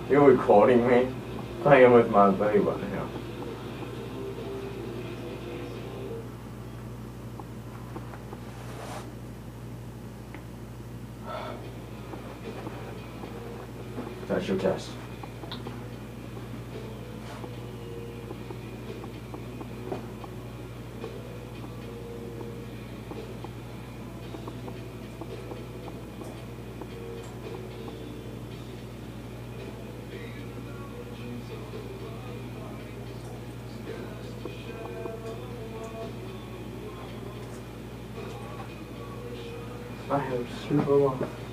You recording me? Playing with my baby right now. That's your test. I have super long.